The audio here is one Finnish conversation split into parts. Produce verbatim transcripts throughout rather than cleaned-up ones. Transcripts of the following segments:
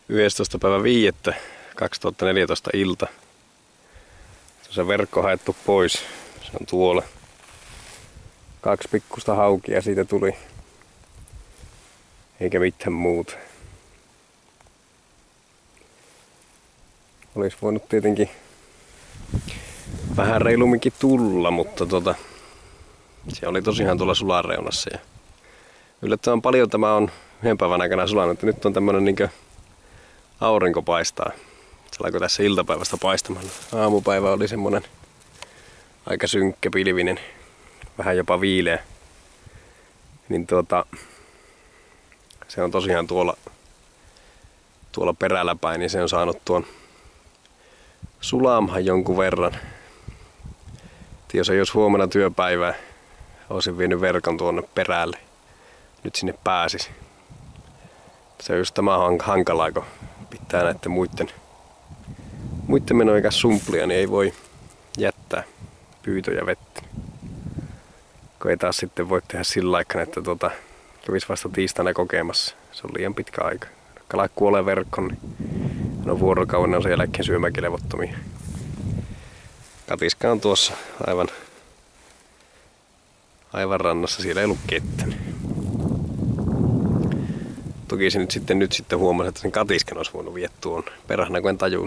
yhdestoista päivä viidettä kaksituhattaneljätoista ilta. Se verkko haettu pois. Se on tuolla. Kaksi pikkusta haukia siitä tuli. Eikä mitään muuta. Olisi voinut tietenkin vähän reilumminkin tulla, mutta tota, se oli tosiaan tuolla sulareunassa. Ja yllättävän paljon tämä on yhden päivän aikana sulanut. Nyt on tämmönen niinkö aurinko paistaa. Se alkoi tässä iltapäivästä paistamaan. Aamupäivä oli semmonen aika synkkä, pilvinen, vähän jopa viileä. Niin tuota, se on tosiaan tuolla, tuolla perällä päin, niin se on saanut tuon sulaamahan jonkun verran. Et jos ei olisi huomenna työpäivää, olisin vienyt verkon tuonne perälle. Nyt sinne pääsis. Se on just tämä hankalaa, kun pitää näiden muiden, muiden menojen kanssa sumplia, niin ei voi jättää pyytöjä vettä. Kun ei taas sitten voi tehdä sillä aikaa, että tuota, kävisi vasta tiistaina kokemassa. Se on liian pitkä aika. Kala kuolee verkkoon, niin no vuorokauden on sen jälkeen syömäkin levottomia. Katiska on tuossa aivan, aivan rannassa, siellä ei ollut kettä. Toki se nyt sitten, nyt sitten huomasi, että sen katiskan olisi voinut viedä tuon perhana, kun en tajunnut.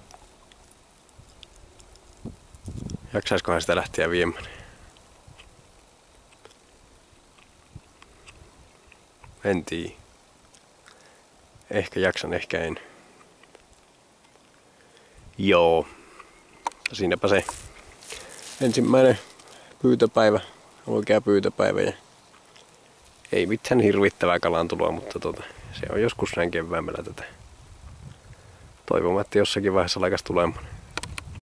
Jaksaiskohan sitä lähteä viemään? En tiedä. Ehkä jaksan, ehkä en. Joo. Siinäpä se ensimmäinen pyytöpäivä, oikea pyytöpäivä. Ja ei mitään hirvittävää kalantuloa, mutta tota, se on joskus näin keväämällä tätä. Toivomme, että jossakin vaiheessa alkaisi tulemaan.